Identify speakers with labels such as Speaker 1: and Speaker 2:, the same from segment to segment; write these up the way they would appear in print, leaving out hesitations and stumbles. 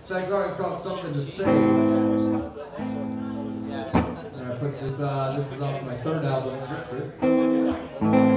Speaker 1: This next song is called Something to Say. And I put this is off my third album, Gebhard.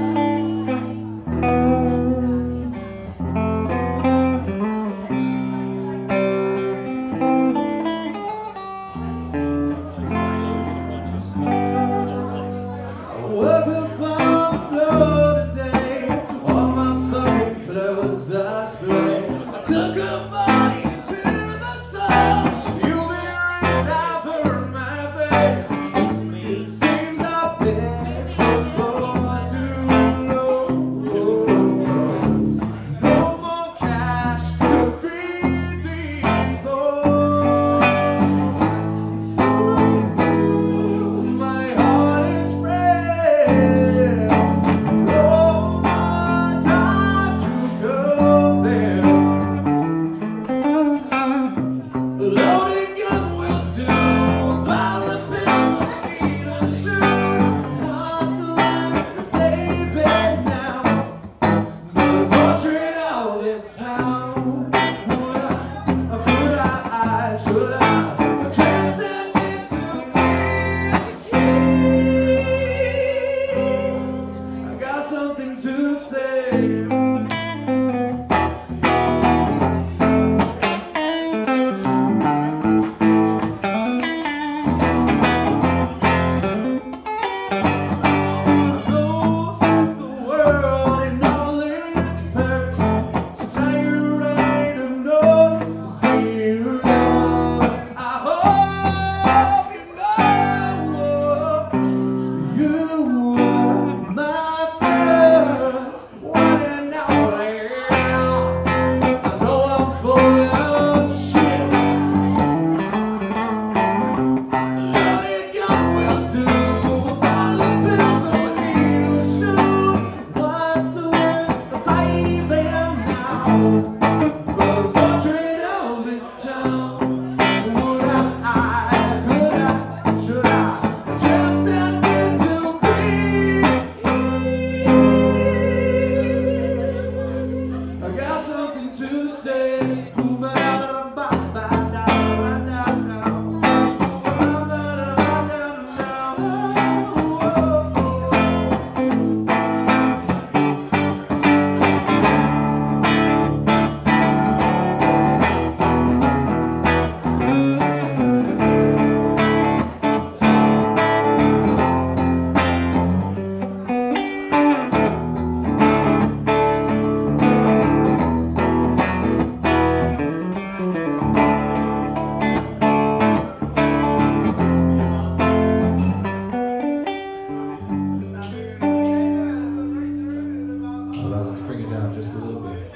Speaker 1: Just a little bit.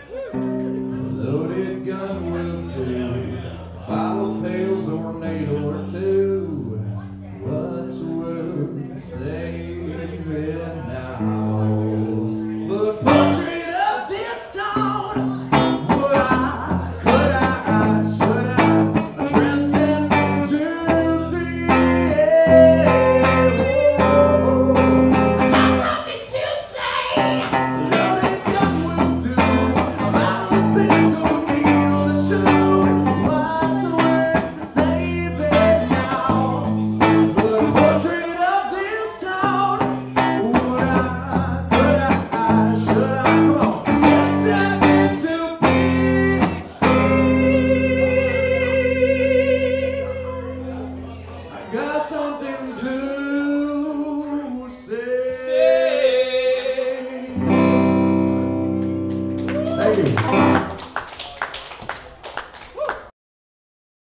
Speaker 1: Loaded gun will do. Bottle pails or needle or two. What's worth saving now? But portrait of this town. Would I, could I, should I transcend into the air? I got something to say. Loaded gun will do. Got something to say. Thank you.